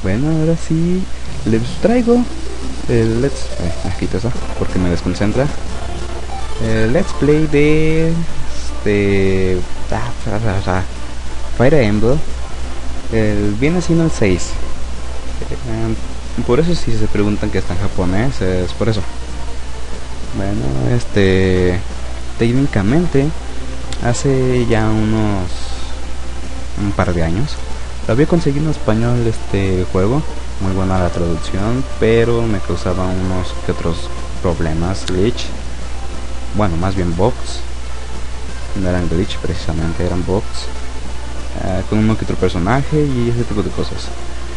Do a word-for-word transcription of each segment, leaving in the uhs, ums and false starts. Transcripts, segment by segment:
Bueno, ahora sí les traigo el let's... Eh, quito eso porque me desconcentra. El let's play de... Este... Ah, ah, ah, Fire Emblem. El, viene siendo el seis. Eh, por eso si se preguntan que está en japonés, es por eso. Bueno, este... Técnicamente, hace ya unos... un par de años lo había conseguido en español este juego, muy buena la traducción, pero me causaba unos que otros problemas, glitch, bueno, más bien bugs, no eran glitch precisamente, eran bugs, uh, con uno que otro personaje y ese tipo de cosas.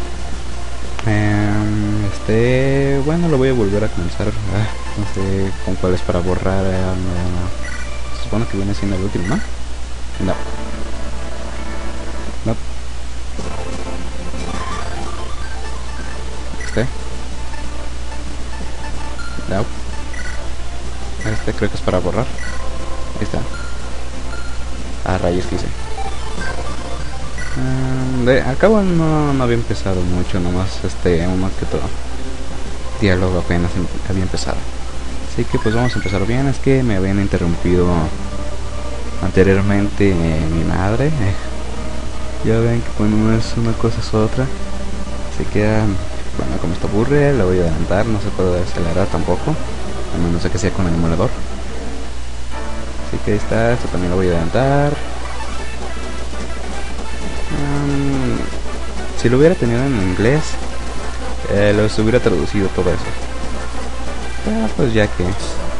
Um, este, bueno, lo voy a volver a comenzar, uh, no sé con cuál es para borrar, uh, no, se supone que viene siendo el último, ¿no? No. No. Este. No. Este creo que es para borrar. Ahí está. Ah, rayos que hice. Um, de, al cabo no, no había empezado mucho, nomás este, uno que otro diálogo apenas em, había empezado. Así que pues vamos a empezar bien. Es que me habían interrumpido anteriormente eh, mi madre. Eh, ya ven que cuando no es una cosa es otra. Así que, bueno, como esto aburre, lo voy a adelantar. No se puede acelerar tampoco, a menos de que sea con el emulador. Así que ahí está, esto también lo voy a adelantar. Um, si lo hubiera tenido en inglés, eh, los hubiera traducido todo eso. Pero pues ya que...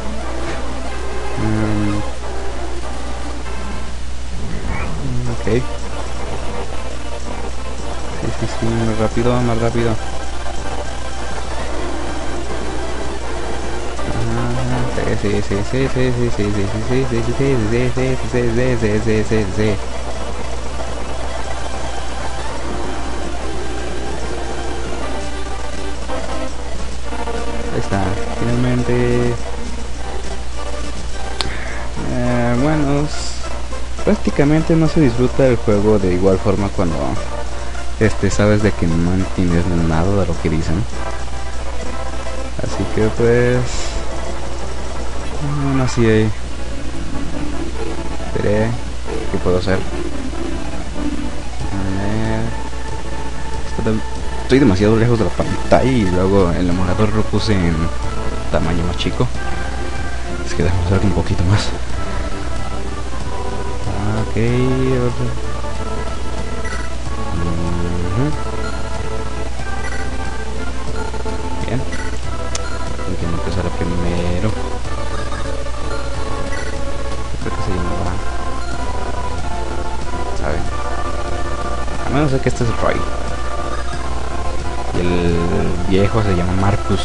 Um, ok. Sí, sí, sí, más rápido, más rápido. Sí, sí, sí, sí, sí, sí, sí, sí, sí, sí, sí, sí, sí, sí, sí, sí, sí, sí. Ahí está, finalmente. Eh, bueno, prácticamente no se disfruta el juego de igual forma cuando este sabes de que no entiendes nada de lo que dicen. Así que pues aún así hay... Veré qué puedo hacer. Estoy demasiado lejos de la pantalla y luego el emulador lo puse en tamaño más chico. Es que déjame hacer un poquito más. Ok. Uh-huh. Bien. Quiero empezar primero. Creo que se llamaba... ¿Saben? A menos de que este es Roy. Y el viejo se llama Marcus.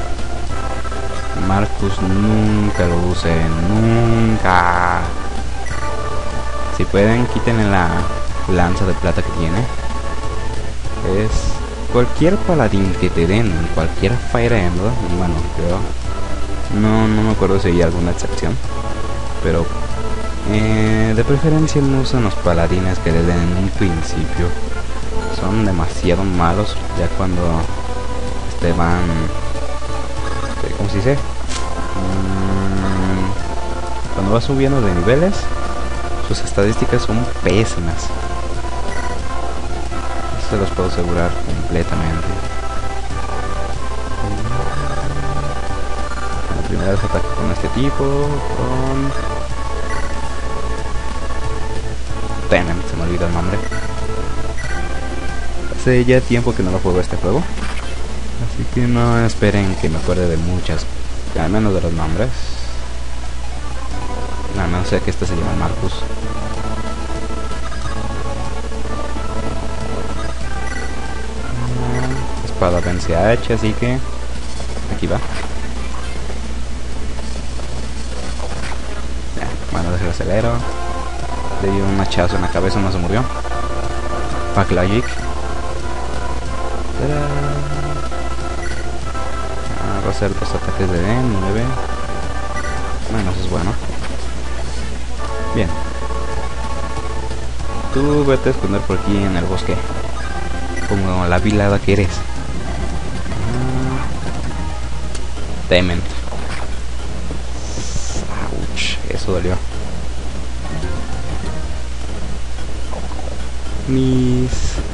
Marcus nunca lo use, nunca. Si pueden, quítenle la lanza de plata que tiene. Es cualquier paladín que te den en cualquier Fire Emblem. Bueno, yo no, no me acuerdo si hay alguna excepción, pero eh, de preferencia no usan los paladines que le den en un principio. Son demasiado malos ya cuando este van, este, ¿cómo se dice? Mm, cuando va subiendo de niveles, sus estadísticas son pésimas. Eso se los puedo asegurar completamente. La primera vez ataco con este tipo, con Tenem, se me olvidó el nombre. Hace ya tiempo que no lo juego este juego, así que no esperen que me acuerde de muchas, al menos de los nombres. No, no sé que este se llama Marcus. Uh, espada vence a H, así que aquí va. Ya, bueno, desde el acelero. Le dio un hachazo en la cabeza, no se murió. Pack Logic. Ah, va a ser dos ataques de nueve. Bueno, eso es bueno. Bien. Tú vete a esconder por aquí en el bosque. Como la vilada que eres. Dement. Ouch, eso dolió. Mis...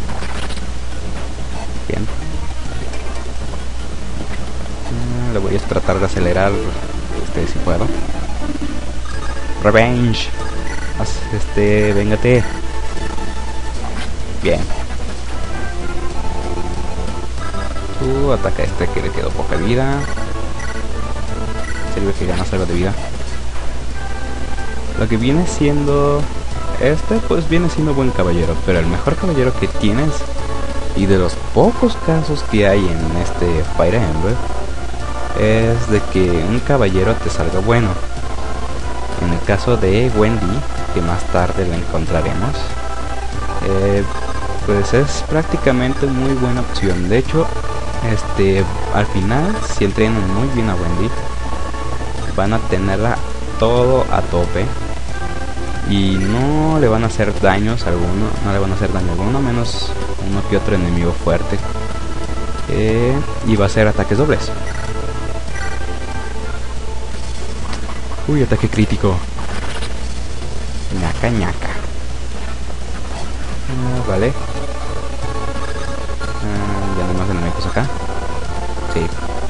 Bien. Ah, le voy a tratar de acelerar. Este, si puedo. Revenge. Haz, este, véngate. Bien. Tú ataca a este que le quedó poca vida. Sirve que ganas algo de vida. Lo que viene siendo... Este pues viene siendo buen caballero, pero el mejor caballero que tienes, y de los pocos casos que hay en este Fire Emblem, es de que un caballero te salga bueno. En el caso de Wendy, que más tarde la encontraremos, eh, pues es prácticamente muy buena opción. De hecho, este al final, si entrenan muy bien a Wendy, van a tenerla todo a tope y no le van a hacer daños alguno, no le van a hacer daño alguno, menos uno que otro enemigo fuerte, eh, y va a hacer ataques dobles. Uy, ataque crítico. Ñaca ñaca. Ah, vale. Ah, ya no hay más enemigos acá. Sí.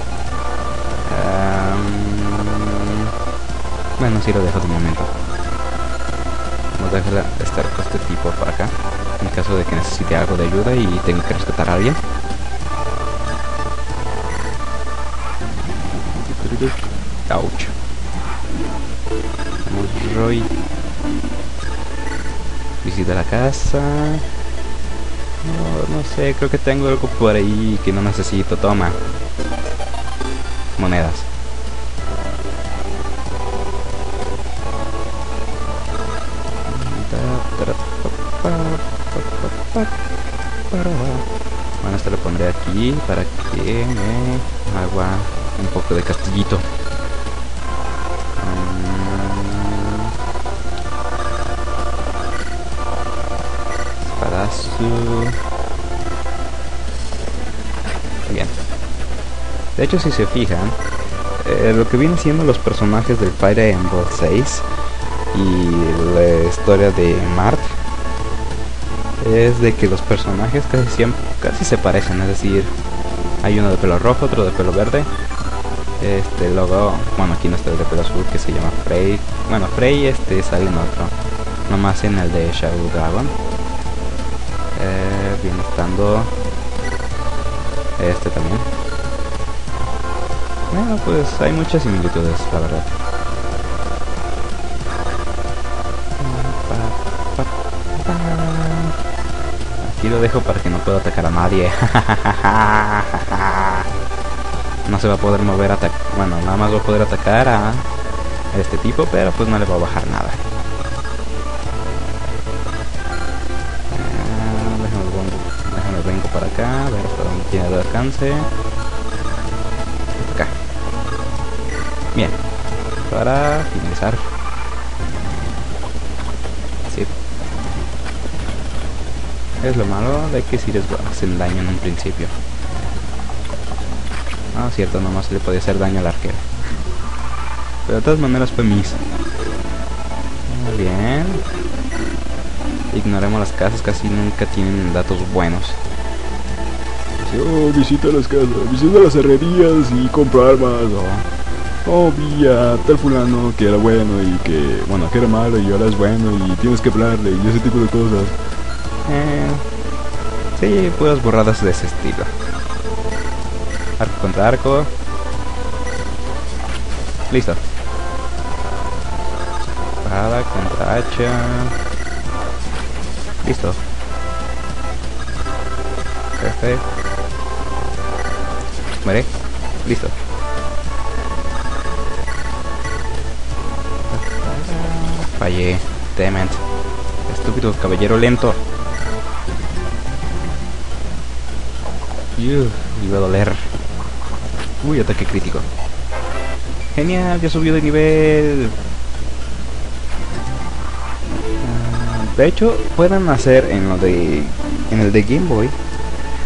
Um, bueno, sí lo dejo de momento. Vamos a dejar estar con este tipo por acá, en caso de que necesite algo de ayuda y tenga que rescatar a alguien. Ouch. Vamos, Roy. Visita la casa. No, no sé, creo que tengo algo por ahí que no necesito. Toma. Monedas. Bueno, esto lo pondré aquí para que me haga un poco de castillito. Espadazo. Bien. De hecho, si se fijan, eh, lo que vienen siendo los personajes del Fire Emblem seis y la historia de Mart es de que los personajes casi siempre casi se parecen, es decir, hay uno de pelo rojo, otro de pelo verde. Este luego, bueno, aquí no está el de pelo azul, que se llama Frey. Bueno, Frey este sale en otro, nomás en el de Shadow Dragon. Eh, viene estando este también. Bueno, pues hay muchas similitudes, la verdad. Aquí lo dejo para que no pueda atacar a nadie. No se va a poder mover a atacar. Bueno, nada más va a poder atacar a este tipo, pero pues no le va a bajar nada. Eh, déjame, vengo, déjame vengo para acá, a ver hasta dónde tiene el alcance. Acá. Bien. Para finalizar. Sí. Es lo malo de que si les hacen daño en un principio. Ah, cierto, nomás le podía hacer daño al arquero. Pero de todas maneras fue mis. Muy bien. Ignoremos las casas, casi nunca tienen datos buenos. Oh, visita las casas, visita las herrerías y compra armas. O, oh, vi a tal fulano que era bueno y que, bueno, que era malo y ahora es bueno y tienes que hablarle y ese tipo de cosas. Eh, sí, puras borradas de ese estilo. Arco contra arco. Listo. Espada contra hacha. Listo. Perfecto. Muere. Listo. Fallé. Dement. Estúpido caballero lento. Uf, iba a doler. Uy, ataque crítico. Genial, ya subió de nivel. Uh, de hecho, pueden hacer en lo de en el de Game Boy,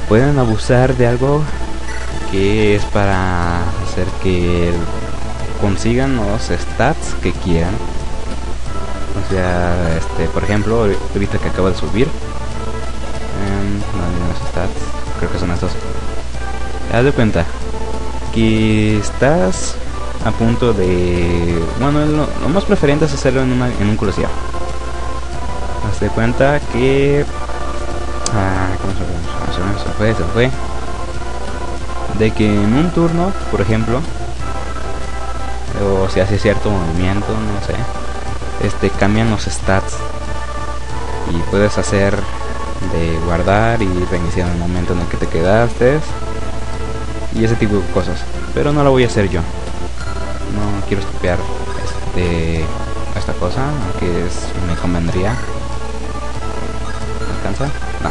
pueden abusar de algo que es para hacer que consigan los stats que quieran. O sea, este, por ejemplo, ahorita que acabo de subir, um, no, los stats, creo que son estos. Haz de cuenta que estás a punto de, bueno, lo, lo más preferente es hacerlo en, una, en un crucial. Haz de cuenta que, ah, ¿cómo se fue? Se fue, se fue. De que en un turno, por ejemplo, o si hace cierto movimiento, no sé, este cambian los stats y puedes hacer de guardar y reiniciar en el momento en el que te quedaste y ese tipo de cosas, pero no lo voy a hacer yo. No quiero copiar este esta cosa, aunque es, me convendría. ¿Me alcanza? No.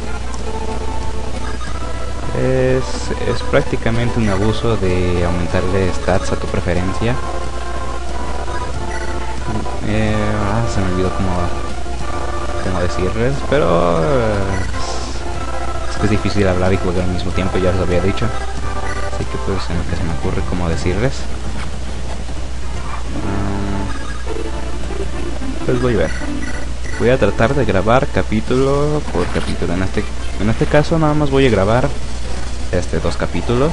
Es, es prácticamente un abuso de aumentarle stats a tu preferencia. Eh, ah, se me olvidó cómo, cómo decirles, pero eh, es que es difícil hablar y jugar al mismo tiempo, ya les había dicho. Así que pues en lo que se me ocurre cómo decirles. Um, pues voy a ver. Voy a tratar de grabar capítulo por capítulo. En este, en este caso nada más voy a grabar este dos capítulos.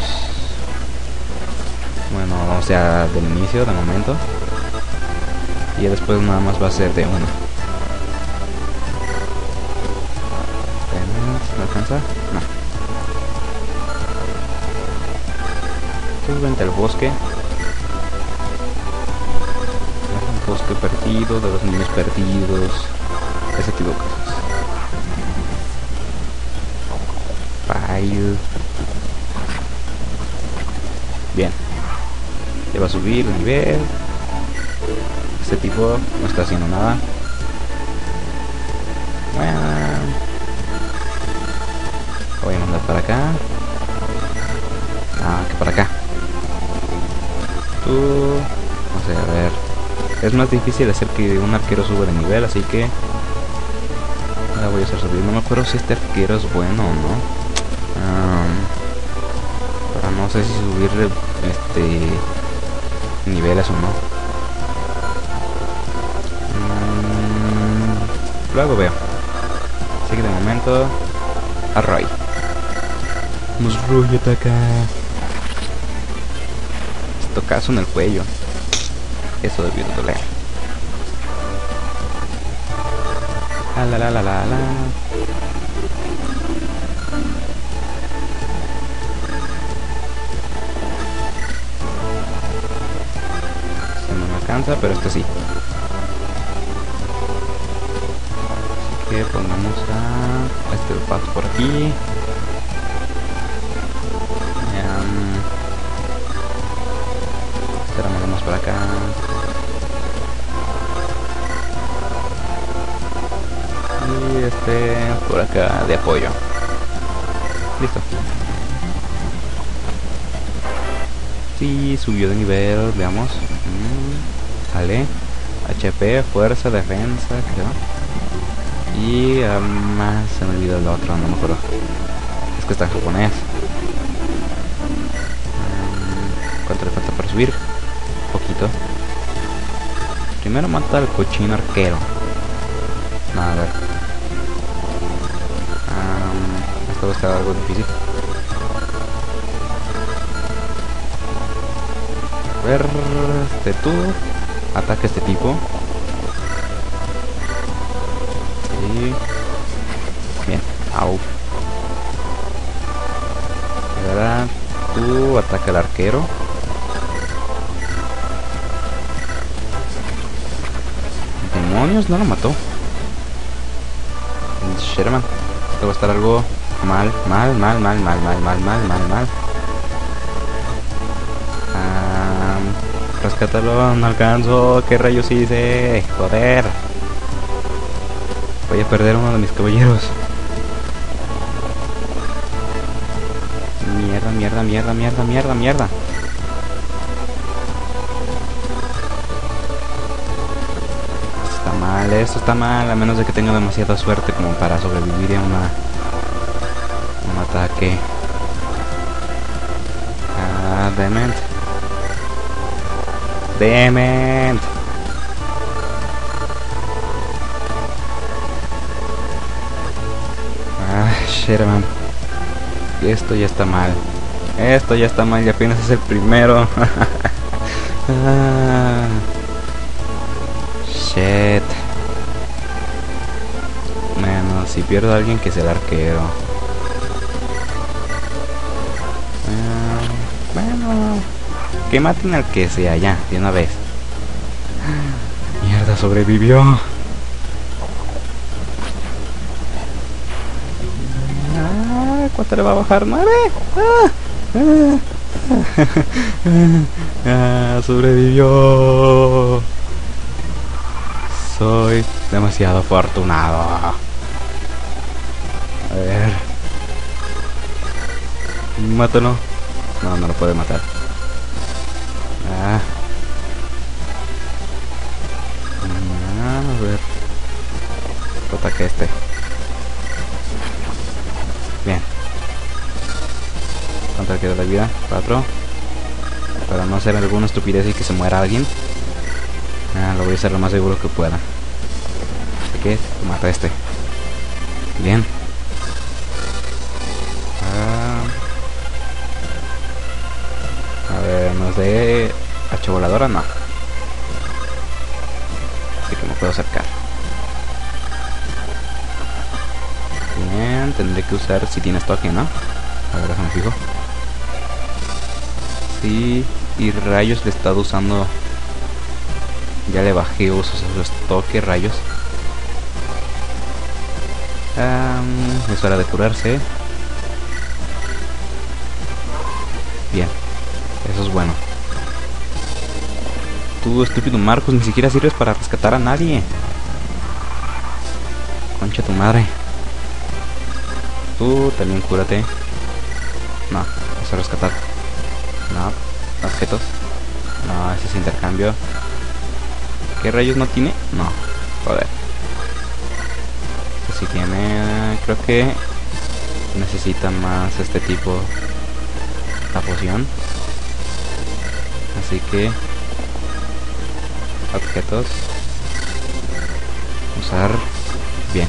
Bueno, o sea, del inicio, de momento. Y después nada más va a ser de uno. ¿Me alcanza? No. Pues vente al bosque. Un bosque perdido, de los niños perdidos. Ese tipo de cosas. File. Bien. Ya va a subir el nivel. Este tipo no está haciendo nada. Bueno, voy a mandar para acá. Ah, que para acá. Tú, no sé, a ver. Es más difícil hacer que un arquero suba de nivel, así que la voy a hacer subir. No me acuerdo si este arquero es bueno o no. Um, pero no sé si subirle este niveles o no. Luego veo. Así que de momento a Roy. Nos Roy ataca. Estocazo en el cuello. Eso debió doler. La la la la la la. Este no me alcanza, pero este sí. Que pongamos a este pato por aquí. Um, ahora movemos para acá. Y este por acá de apoyo. Listo. Sí, subió de nivel, veamos. Mm, vale. H P, fuerza, defensa, creo. Y um, se me olvidó el otro, no me acuerdo. Es que está en japonés. um, ¿Cuánto le falta para subir? Poquito. Primero mata al cochino arquero. Nada, a ver. um, Esto va a estar algo difícil. A ver, este tú ataca a este tipo. Bien, au. Y ahora tú ataca al arquero. Demonios, no lo mató. Sherman, esto va a estar algo mal, mal, mal, mal, mal, mal, mal, mal, mal, mal. Um, rescátalo, no alcanzo. ¿Qué rayos hice? Joder. Voy a perder uno de mis caballeros. Mierda, mierda, mierda, mierda, mierda, mierda. Esto está mal, esto está mal. A menos de que tenga demasiada suerte como para sobrevivir a una un ataque. qué? Ah, dement. Dement. Ah, shit, man. Esto ya está mal. Esto ya está mal y apenas es el primero. Ah, shit. Bueno, si pierdo a alguien que sea el arquero. Ah, bueno, que maten al que sea ya, de una vez. Mierda, sobrevivió. Ah, ¿cuánto le va a bajar? ¡Nueve! ¡Ah! Ah, sobrevivió. Soy demasiado afortunado. A ver. Mátalo. No, no lo puede matar. Ah. Ah, a ver. Ataque este. Bien. ¿Cuánto queda la vida? Cuatro. Para no hacer alguna estupidez y que se muera alguien. Ah, lo voy a hacer lo más seguro que pueda. Así que mata a este. Bien. Ah. A ver, ¿nos de hacha voladora? No. Así que me puedo acercar. Bien, tendré que usar si tienes toque, ¿no? A ver, déjame fijo. Sí, y rayos le he estado usando. Ya le bajé usos a su toque, rayos. Um, es hora de curarse. Bien, eso es bueno. Tú, estúpido Marcos, ni siquiera sirves para rescatar a nadie. Concha tu madre. Tú también cúrate. No, vas a rescatar. No, objetos. No, ese es intercambio. ¿Qué rayos no tiene? No, joder. Este sí tiene. Creo que necesita más este tipo. La poción. Así que objetos. Usar. Bien.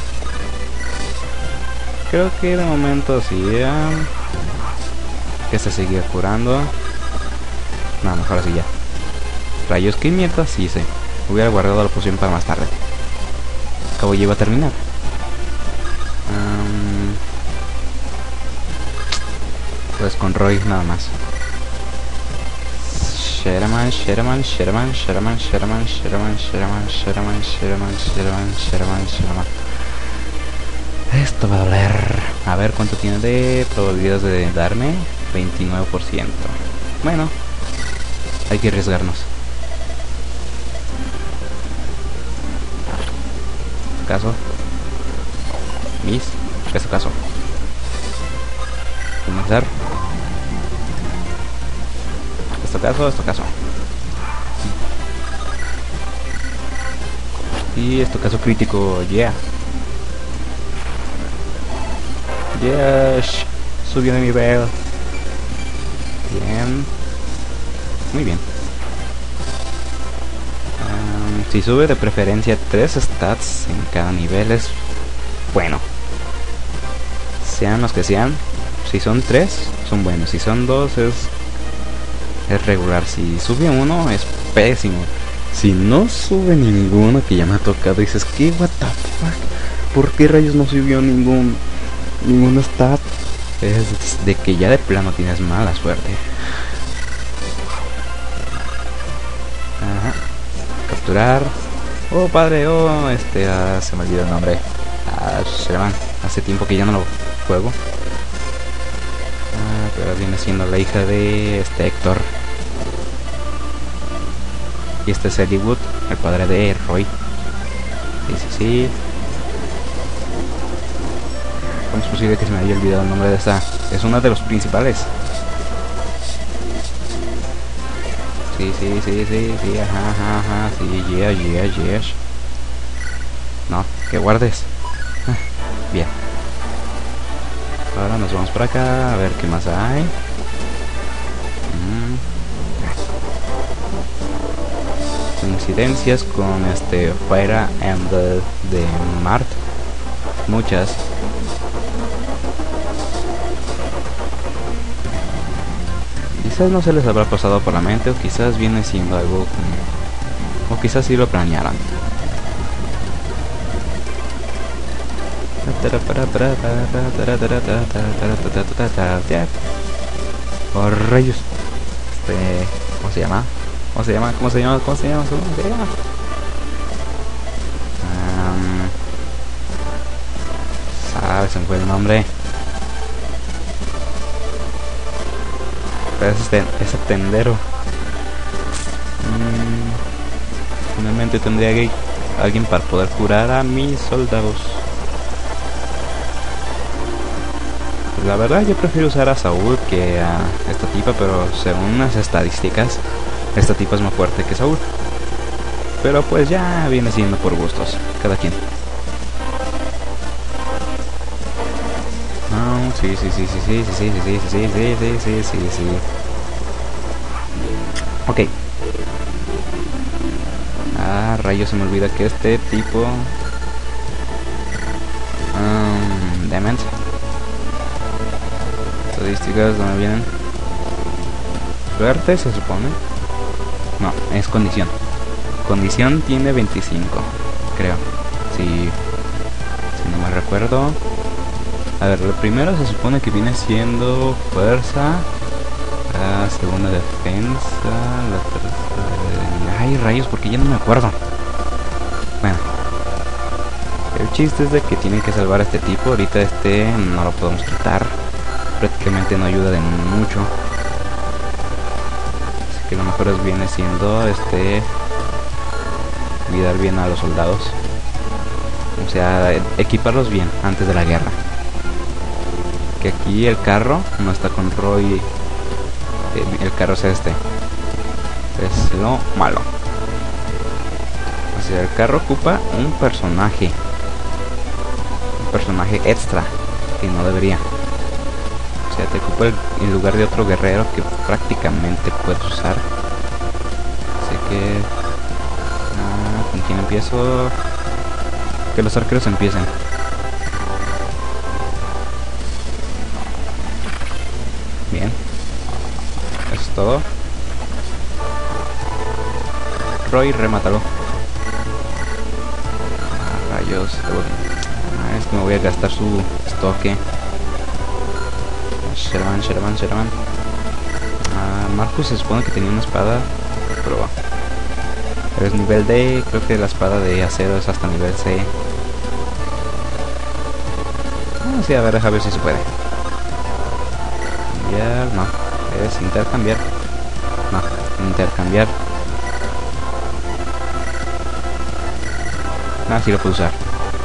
Creo que de momento sí. Um, que se sigue curando. No, mejor así ya. Rayos, ¿qué mierda sí hice? Hubiera guardado la poción para más tarde. Acabo ya iba a terminar. Um, pues con Roy nada más. Sheraman, Sheraman, Sheraman, Sheraman, Sheraman, Sheraman, Sheraman, Sheraman, Sheraman, Sheraman, Sheraman, Sheraman. Esto va a doler. A ver cuánto tiene de probabilidades de darme. veintinueve por ciento. Bueno, hay que arriesgarnos. Caso. Mis. Caso, caso. Comenzar. Esto caso, esto caso. Y esto caso crítico, yeah. Yes. Subió de nivel. Bien. Muy bien. Um, si sube de preferencia tres stats en cada nivel es bueno. Sean los que sean. Si son tres, son buenos. Si son dos, es, es regular. Si sube uno, es pésimo. Si no sube ninguno, que ya me ha tocado, dices, ¿qué? What the fuck? ¿Por qué rayos no subió ningún ningún stat? Es de que ya de plano tienes mala suerte. Ajá. Capturar. Oh, padre, oh, este, ah, se me olvidó el nombre. Ah, Sheraman. Hace tiempo que ya no lo juego. Ah, pero viene siendo la hija de este Héctor. Y este es Eddie Wood, el padre de Roy. Sí, sí, sí. ¿Cómo es posible que se me haya olvidado el nombre de esta? Es una de los principales. Sí, sí, sí, sí, sí, ajá, ajá, ajá, sí, yeah, yeah, yeah. No, que guardes. Ah, bien. Ahora nos vamos por acá a ver qué más hay. Mm. Coincidencias con este Fire Emblem de Mart. Muchas. Quizás no se les habrá pasado por la mente, o quizás viene siendo algo como, o quizás sí lo planearon. Oh, rayos. Este, ¿cómo se llama? ¿Cómo se llama? ¿Cómo se llama? ¿Cómo se llama? ¿Cómo se llama? Um, ¿Sabes? Se me fue el nombre. Pero es este, ese tendero. Mm, finalmente tendría que alguien para poder curar a mis soldados. La verdad yo prefiero usar a Saúl que a esta tipa, pero según las estadísticas esta tipa es más fuerte que Saúl. Pero pues ya viene siendo por gustos, cada quien. No, sí, sí, sí, sí, sí, sí, sí, sí, sí, sí, sí, sí, sí, sí, sí. Ok. Ah, rayos, se me olvida que este tipo... Um, Dement. Estadísticas, ¿dónde vienen? Suerte, se supone. No, es condición. Condición tiene veinticinco, creo. Si, si no me recuerdo. A ver, lo primero se supone que viene siendo fuerza. La segunda defensa. La tercera... Ay, rayos, porque ya no me acuerdo. Bueno. El chiste es de que tienen que salvar a este tipo. Ahorita este no lo podemos quitar. Prácticamente no ayuda de mucho. Así que lo mejor es viene siendo este cuidar bien a los soldados, o sea, equiparlos bien antes de la guerra. Que aquí el carro no está con Roy. El, el carro es este, es lo malo. O sea, el carro ocupa un personaje, un personaje extra que no debería. O sea, te ocupa el, en lugar de otro guerrero que prácticamente puedes usar. Así que... Ah, ¿con quién empiezo? Que los arqueros empiecen. Bien. Eso es todo. Roy, remátalo. Ah, rayos. Ah, es que me voy a gastar su estoque. Sherman, Sherman, Sherman. Ah, Marcus se supone que tenía una espada, pero es nivel D. Creo que la espada de acero es hasta nivel C. Ah, sí, a ver, deja ver si se puede. Cambiar, no. Es intercambiar. No, intercambiar. Ah, sí lo puedo usar.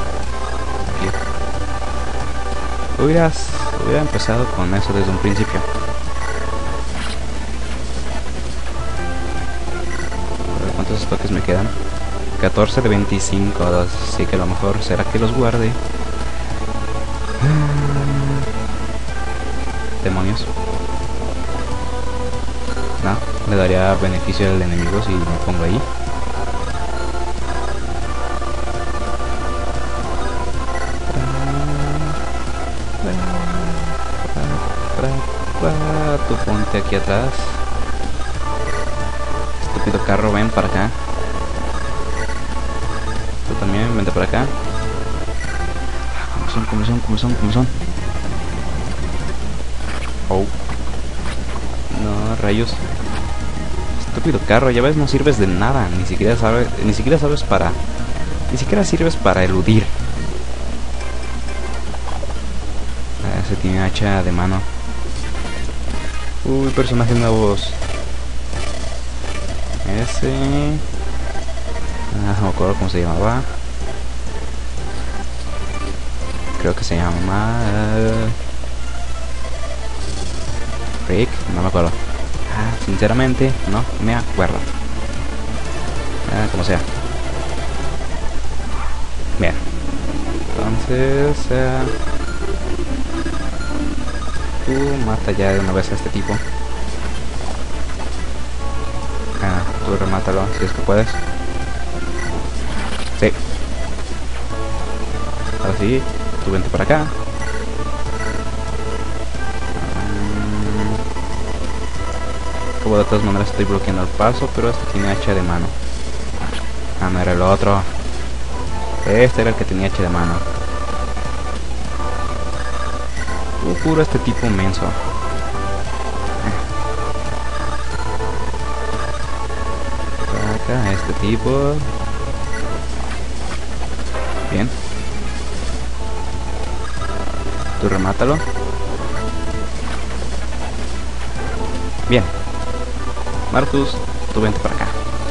Aquí. Hubieras, hubiera empezado con eso desde un principio. ¿Cuántos estoques me quedan? catorce de veinticinco, así que a lo mejor será que los guarde. Demonios. No, le daría beneficio al enemigo si me pongo ahí. Tú ponte aquí atrás. Estúpido carro, ven para acá. Tú también, vente para acá. ¿Cómo son? ¿Cómo son? ¿Cómo son? ¿Cómo son? Oh. No, rayos. Estúpido carro, ya ves, no sirves de nada. Ni siquiera sabes, ni siquiera sabes para... Ni siquiera sirves para eludir. Ah, se tiene hacha de mano. Uy, personajes nuevos. Ese... Ah, no me acuerdo cómo se llamaba. Creo que se llama... Rick, no me acuerdo. Ah, sinceramente, no me acuerdo. Ah, como sea. Bien. Entonces... Uh... Tú mata ya de una vez a este tipo. Ah, tú remátalo si es que puedes. Sí. Ahora sí, tú vente para acá. Como de todas maneras estoy bloqueando el paso, pero este tiene hacha de mano. Ah, no era el otro. Este era el que tenía hacha de mano. Uh, puro este tipo menso. Acá, este tipo. Bien. Tú remátalo. Bien. Marcus, tú vente para acá.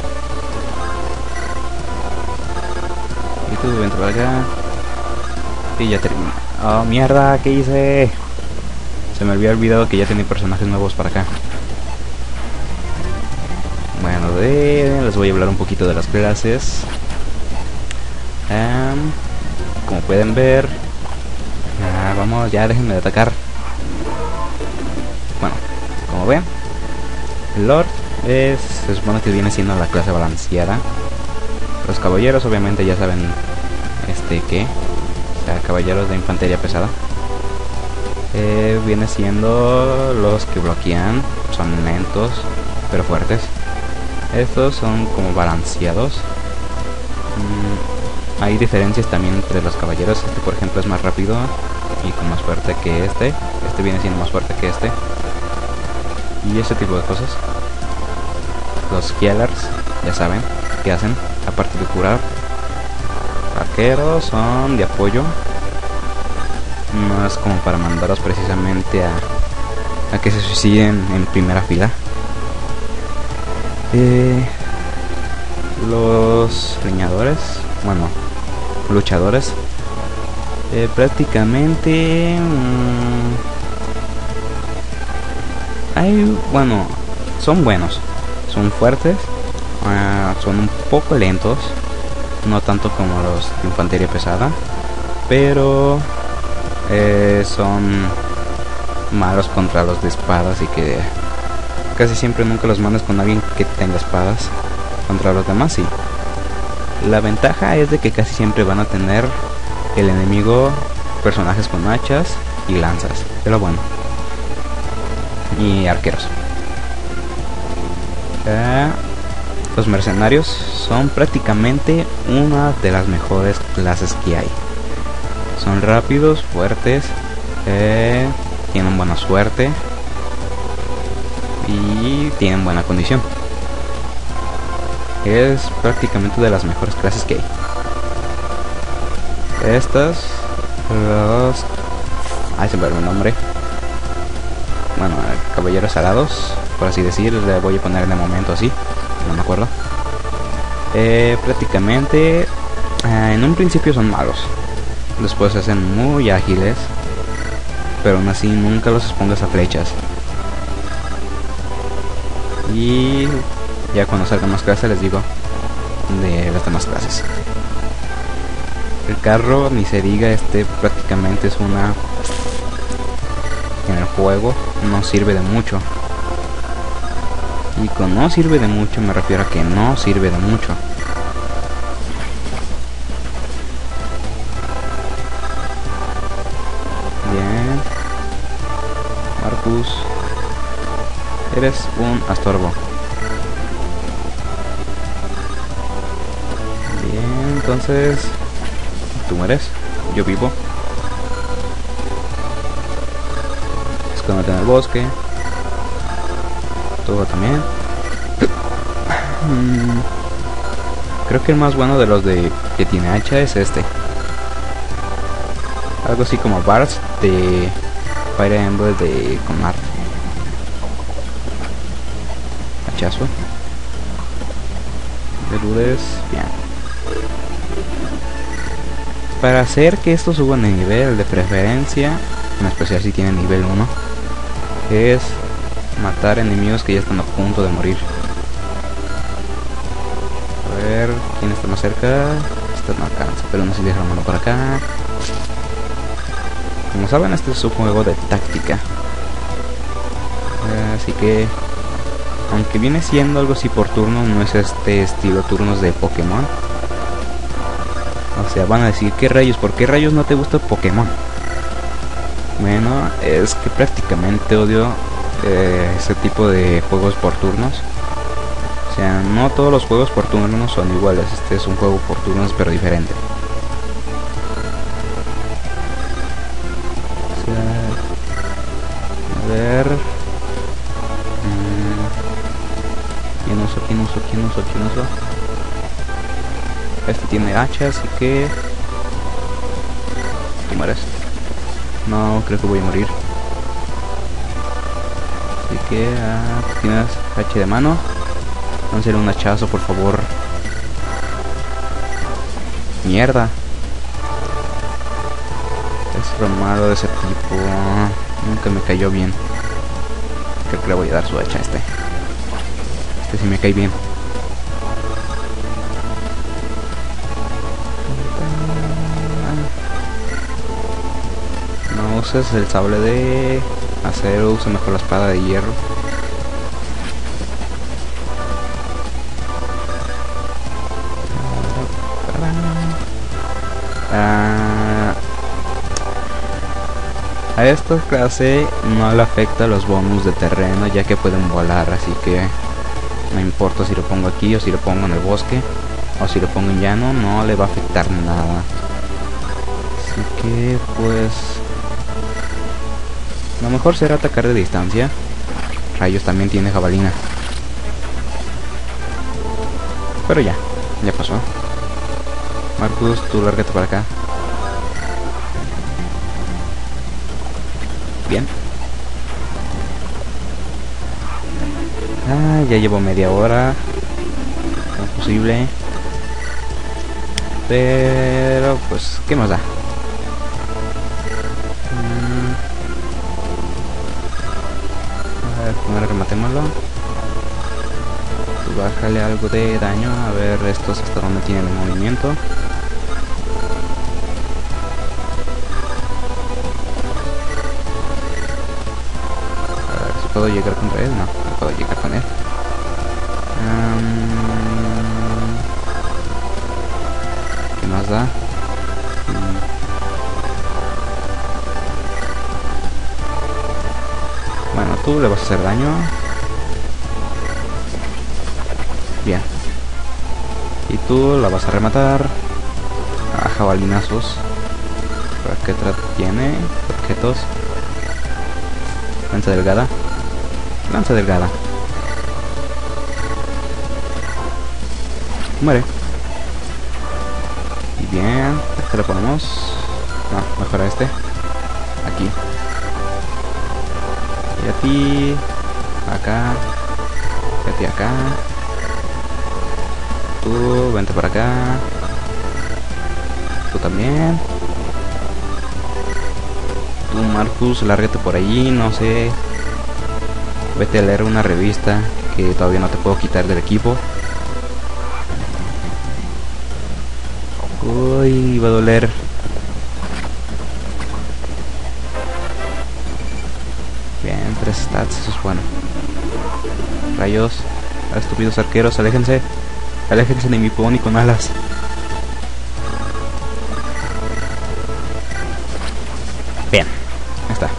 Y tú vente para acá. Y ya termina. Oh, mierda, ¿qué hice? Se me había olvidado que ya tenía personajes nuevos para acá. Bueno, de... les voy a hablar un poquito de las clases. Um, como pueden ver... Ah, vamos, ya déjenme de atacar. Bueno, como ven, el Lord es, se supone que viene siendo la clase balanceada. Los caballeros obviamente ya saben este que, o sea, caballeros de infantería pesada. Eh, viene siendo los que bloquean, son lentos pero fuertes. Estos son como balanceados. Mm, hay diferencias también entre los caballeros. Este por ejemplo es más rápido y con más fuerte que este. Este viene siendo más fuerte que este. Y ese tipo de cosas. Los healers, ya saben qué hacen, aparte de curar. Arqueros son de apoyo. No es como para mandaros precisamente a, a que se suiciden en primera fila. Eh, los leñadores, bueno, luchadores, eh, prácticamente mmm, hay, bueno, son buenos, son fuertes, uh, son un poco lentos, no tanto como los de infantería pesada, pero eh, son malos contra los de espadas y que casi siempre nunca los mandas con alguien que tenga espadas. Contra los demás sí. La ventaja es de que casi siempre van a tener el enemigo personajes con hachas y lanzas, es lo bueno. Y arqueros. Eh, los mercenarios son prácticamente una de las mejores clases que hay. Son rápidos, fuertes, eh, tienen buena suerte y tienen buena condición. Es prácticamente de las mejores clases que hay. Estas, los... ay, se me olvidó el nombre. Bueno, caballeros alados, por así decir, le voy a poner de momento así, no me acuerdo. Eh, prácticamente, eh, en un principio son malos. Después se hacen muy ágiles, pero aún así nunca los expongas a flechas. Y ya cuando salgan más clases les digo de las demás clases. El carro, ni se diga, este prácticamente es una... en el juego no sirve de mucho. Y con no sirve de mucho me refiero a que no sirve de mucho. Bien. Marcus, eres un astorbo. Bien, entonces tú mueres, yo vivo. Escóndete en el bosque. Tú también. Creo que el más bueno de los de que tiene hacha es este. Algo así como Bars de Fire Emblem de Comar. Hachazo. Veludes, bien. Para hacer que esto suban de nivel, de preferencia, en especial si tienen nivel uno, es matar enemigos que ya están a punto de morir. A ver, ¿quién está más cerca? Este no alcanza, pero no sé si dejar mano por acá. Como saben, este es un juego de táctica. Uh, así que, aunque viene siendo algo así por turnos, no es este estilo turnos de Pokémon. O sea, van a decir, ¿qué rayos? ¿Por qué rayos no te gusta Pokémon? Bueno, es que prácticamente odio eh, ese tipo de juegos por turnos. O sea, no todos los juegos por turnos son iguales. Este es un juego por turnos pero diferente. O sea, a ver... Mmm, ¿Quién uso? ¿Quién uso? ¿Quién uso? ¿Quién uso? Este tiene hacha, así que... ¿Tú mueres? No, creo que voy a morir. Así que... Ah, tienes hacha de mano. Láncele un hachazo, por favor. Mierda. Es lo malo de ese tipo. Nunca me cayó bien. Creo que le voy a dar su hacha a este. Este sí me cae bien. No uses el sable de acero, usa mejor la espada de hierro. Uh, a esta clase no le afecta los bonus de terreno, ya que pueden volar, así que no importa si lo pongo aquí o si lo pongo en el bosque o si lo pongo en llano, no le va a afectar nada. Así que pues lo mejor será atacar de distancia. Rayos, también tiene jabalina, pero ya, ya pasó. Marcus, tú lárgate para acá. Bien. Ah, ya llevo media hora. No es posible. Pero, pues, ¿qué más da? Mm. A ver, primero rematémoslo. Tú bájale algo de daño. A ver, estos hasta dónde tienen el movimiento. ¿Puedo llegar contra él? No, no puedo llegar con él. Um, ¿Qué más da? Hmm. Bueno, tú le vas a hacer daño. Bien. Y tú la vas a rematar a jabalinazos. ¿Para qué tiene? Objetos. Lanza delgada. Lanza delgada. Muere. Y bien. Este lo ponemos. No, mejor a este. Aquí. Y a ti. Acá. Y a ti acá. Tú, vente por acá. Tú también. Tú, Marcus, lárgate por allí, no sé. Vete a leer una revista que todavía no te puedo quitar del equipo. Uy, va a doler. Bien, tres stats, eso es bueno. Rayos, estúpidos arqueros, aléjense. Aléjense de mi pony con alas. Bien, ahí está.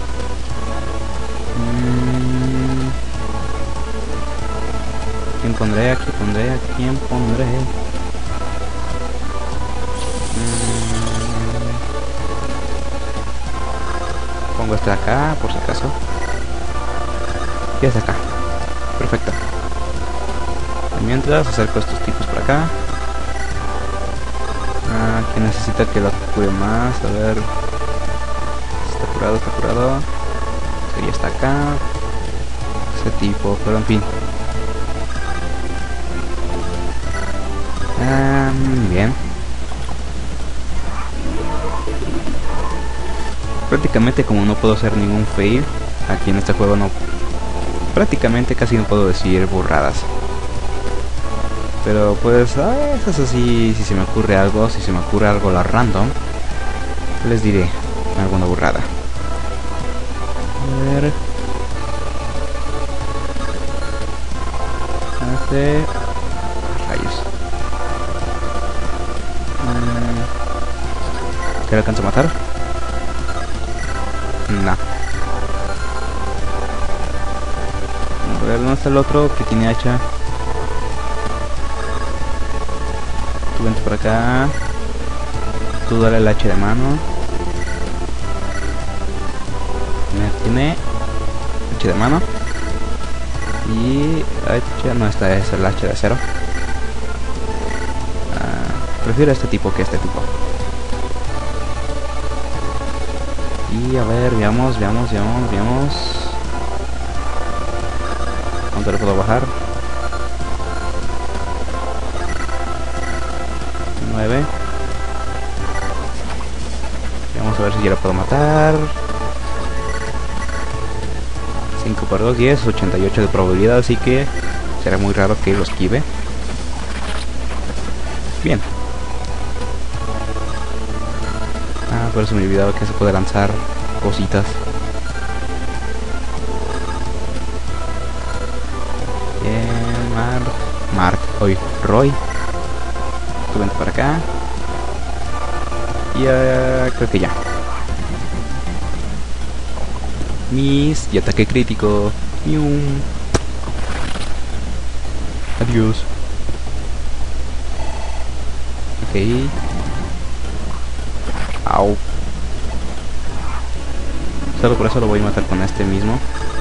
Mm. ¿Quién pondré? ¿A quién pondré? ¿A quién pondré? Mm. Pongo este de acá, por si acaso. Y este de acá. Perfecto. Y mientras acerco a estos tipos por acá. Ah, que necesita que lo cure más. A ver. Está curado, está curado. Sería está acá. Ese tipo, pero en fin. Ah, bien. Prácticamente como no puedo hacer ningún fail aquí en este juego, no, prácticamente casi no puedo decir burradas. Pero pues a veces así, si se me ocurre algo, si se me ocurre algo la random, les diré alguna burrada. A ver. este. Rayos. ¿Qué le alcanza a matar? No. A ver, ¿dónde está el otro que tiene hacha? Tú vente por acá. Tú dale el hacha de mano. Tiene hacha de mano. Y hacha, no, esta es el hacha de acero. Uh, prefiero este tipo que este tipo. Y a ver, veamos, veamos, veamos, veamos. ¿Cuánto le puedo bajar? nueve. Vamos a ver si ya lo puedo matar. cinco por dos, diez, ochenta y ocho de probabilidad, así que será muy raro que lo esquive. Bien. Ah, por eso me olvidaba que se puede lanzar cositas. Bien, Mark. Mark, hoy Roy. Tú vente para acá. Y uh, creo que ya. Miss y ataque crítico. Mium. Adiós. Ok. Au. Solo por eso lo voy a matar con este mismo.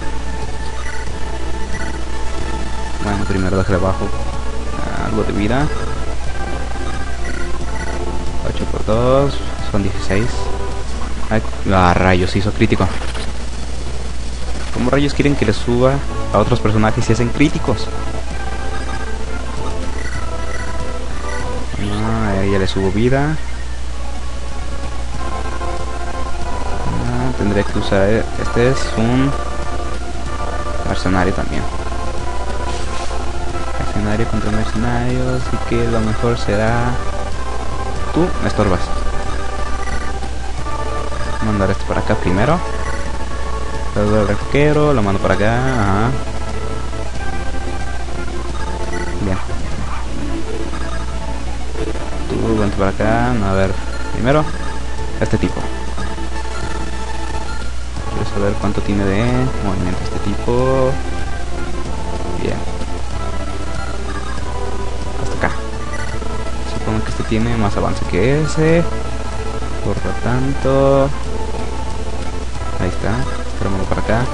Bueno, primero déjale abajo algo de vida. ocho por dos son dieciséis. Ay, ah, rayos, hizo crítico. ¿Cómo rayos quieren que les suba a otros personajes si hacen críticos? Ah, a ella le subo vida. Ah, tendré que usar... Este es un mercenario también. Mercenario contra mercenario, así que lo mejor será... Tú me estorbas. Mandar esto para acá primero. Luego el arquero, lo mando para acá. Ajá. Bien. Tú vente para acá. A ver, primero este tipo. Quiero saber cuánto tiene de movimiento este tipo. Bien. Hasta acá. Supongo que este tiene más avance que ese. Por lo tanto... Ahí está. Esperamos para acá.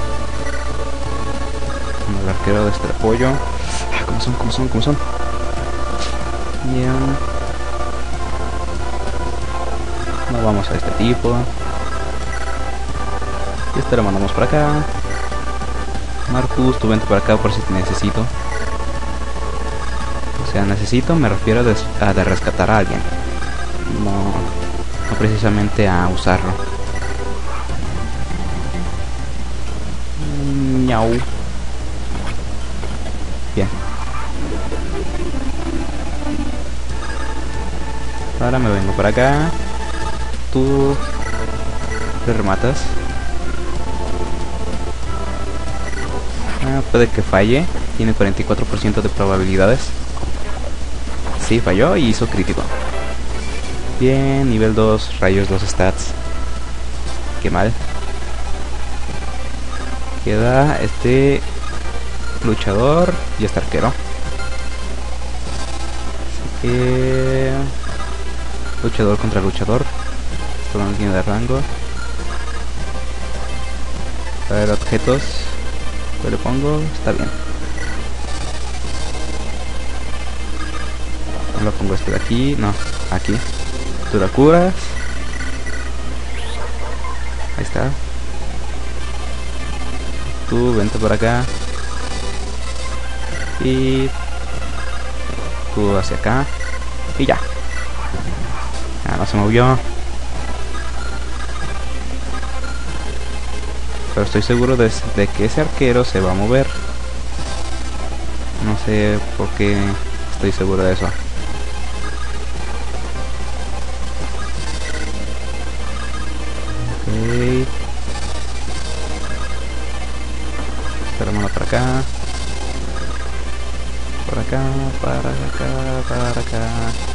El arquero de este apoyo. Ah, ¿cómo son? ¿Cómo son? ¿Cómo son? Bien. No vamos a este tipo. Y este lo mandamos para acá. Marcus, tú vente para acá por si te necesito. O sea, necesito, me refiero a de, a de rescatar a alguien. No, no precisamente a usarlo. Ñau. Bien. Ahora me vengo para acá. Tú le rematas. Ah, puede que falle. Tiene cuarenta y cuatro por ciento de probabilidades. Sí, falló y hizo crítico. Bien, nivel dos, rayos dos stats. Qué mal. Queda este luchador y este arquero. Así que... luchador contra luchador. Esto no tiene de rango. A ver, objetos. ¿Qué le pongo? Está bien. No lo pongo este de aquí. No, aquí. Tú la curas. Ahí está. Tú vente por acá. Y tú hacia acá. Y ya. Ah, no se movió. Pero estoy seguro de, de que ese arquero se va a mover. No sé por qué estoy seguro de eso. Ok. Esperamos para acá. Por acá, para acá, para acá.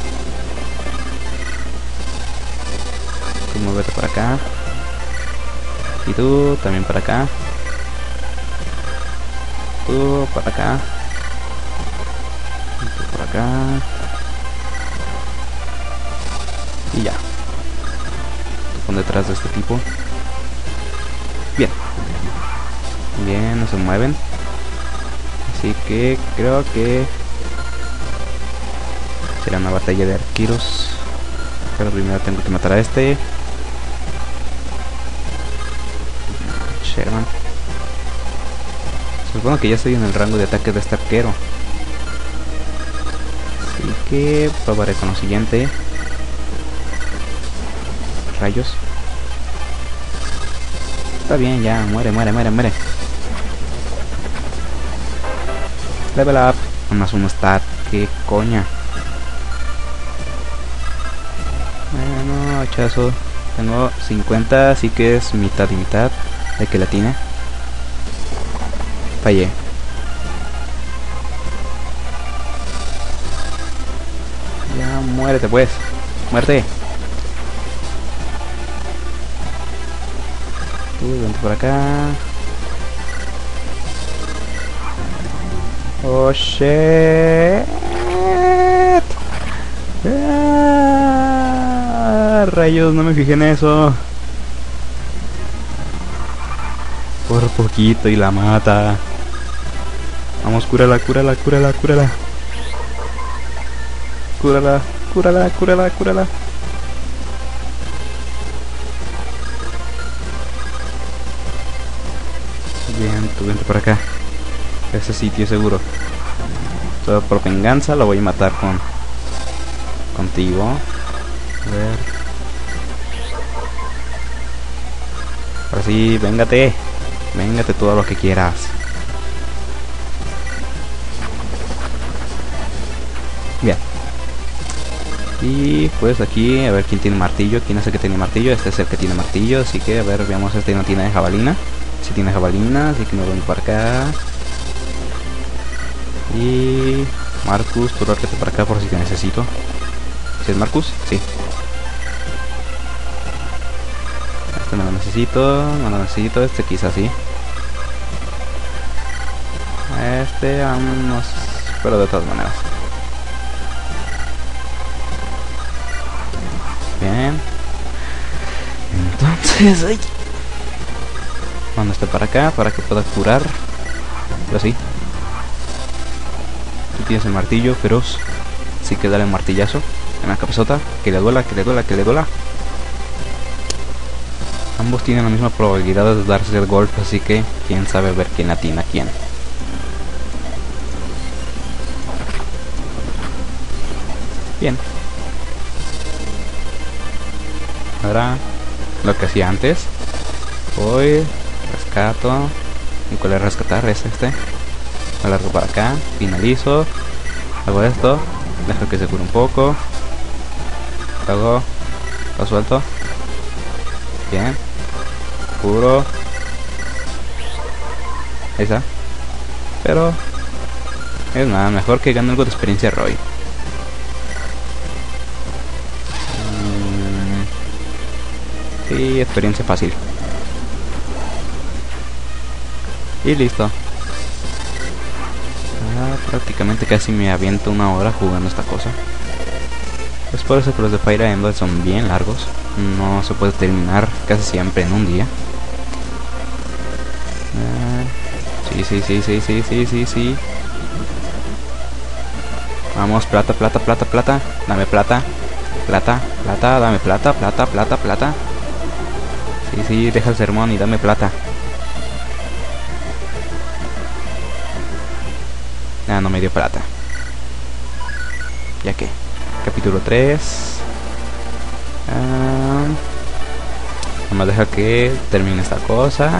Tú muévete por acá. Y tú también para acá. Tú para acá. Y tú por acá. Y ya. Tú pon detrás de este tipo. Bien. Bien, no se mueven. Así que creo que será una batalla de arqueros. Pero primero tengo que matar a este. Sherman. Supongo que ya estoy en el rango de ataque de este arquero. Así que probaré con lo siguiente. Rayos. Está bien, ya. Muere, muere, muere, muere. Level up. Más un stat. Qué coña. Bueno, hachazo. Tengo cincuenta, así que es mitad y mitad de que la tiene. Fallé. Ya, muérete pues. Muerte. Tú, vente por acá. Oh shit. Ah, rayos, no me fijé en eso. Por poquito y la mata. Vamos, cúrala, cúrala, cúrala, cúrala. Cúrala, cúrala, cúrala, cúrala. Bien, tú vente por acá. Ese sitio seguro. Solo por venganza lo voy a matar con contigo. A ver. Ahora sí, véngate. Véngate todo lo que quieras. Bien. Y pues aquí, a ver quién tiene martillo. ¿Quién es el que tiene martillo? Este es el que tiene martillo. Así que, a ver, veamos, este no tiene jabalina. Si tiene jabalina, así que me voy para acá. Y Marcus, tú lárgate para acá por si te necesito. ¿Sí es Marcus? Sí. Este no lo necesito, no lo necesito, este quizás sí. Este aún no sé, pero de todas maneras. Bien. Entonces, ay. Mando este para acá para que pueda curar. Pero sí. Tú tienes el martillo feroz, así que dale un martillazo en la cabezota, que le duela, que le duela, que le duela. Ambos tienen la misma probabilidad de darse el golpe, así que quién sabe ver quién atina a quién. Bien. Ahora lo que hacía antes. Voy, rescato. ¿Y cuál es rescatar? Es este. Me largo para acá, finalizo, hago esto, dejo que se cure un poco, luego lo suelto, bien, curo, ahí está, pero es nada, mejor que gane algo de experiencia Roy. Mm, sí, experiencia fácil. Y listo. Prácticamente casi me aviento una hora jugando esta cosa. Es por eso que los de Fire Emblem son bien largos. No se puede terminar casi siempre en un día. Ah, sí, sí, sí, sí, sí, sí, sí, sí. Vamos, plata, plata, plata, plata. Dame plata. Plata, plata, dame plata, plata, plata, plata. Sí, sí, deja el sermón y dame plata. Ah, no me dio plata. Ya que capítulo tres. Ah, nada más deja que termine esta cosa.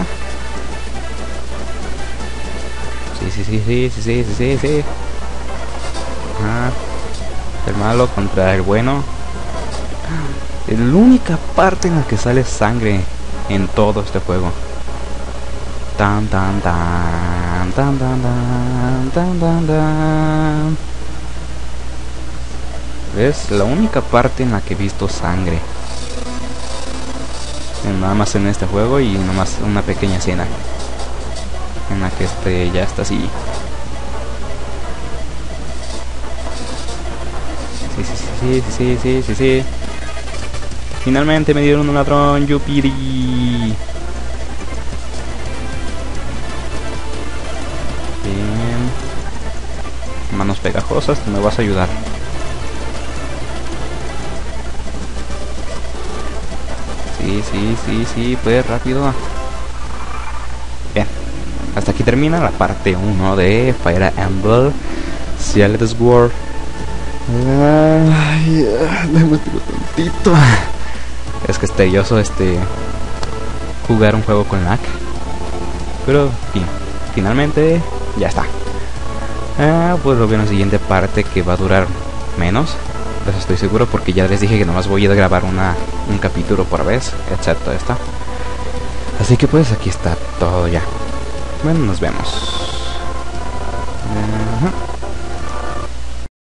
Sí, sí, sí, sí, sí, sí, sí, sí, sí. Ah, el malo contra el bueno. Es la única parte en la que sale sangre en todo este juego. Tan, tan, tan. Tan tan tan tan tan tan tan. Es la única parte en la que he visto sangre. Nada más en este juego y nada más una pequeña escena en la que este ya está así. Sí, sí, sí, sí, sí, sí, sí, sí. Finalmente me dieron un ladrón, Yupiri. Bien. Manos pegajosas, tú me vas a ayudar. Sí, sí, sí, sí, pues rápido. Bien. Hasta aquí termina la parte uno de Fire Emblem Sealed Sword. Ay, déjame tiro tantito. Es que es tedioso este jugar un juego con lag. Pero fin, finalmente ya está. Ah, pues lo veo en la siguiente parte que va a durar menos. Eso estoy seguro porque ya les dije que nomás voy a grabar una, un capítulo por vez, excepto esta. Así que pues aquí está todo ya. Bueno, nos vemos. Uh-huh.